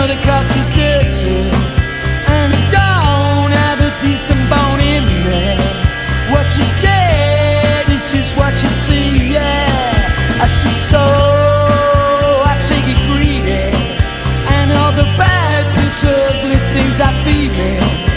the cops is dirty, and I don't have a decent bone in me. What you get is just what you see, yeah. I see, so I take it greedy, and all the bad, these ugly things I feed me.